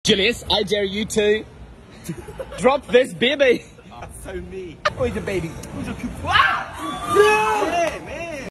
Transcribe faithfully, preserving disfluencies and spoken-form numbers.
Julius, I dare you to drop this baby. Oh, so me. Where's the baby? Where's your coop? Ah!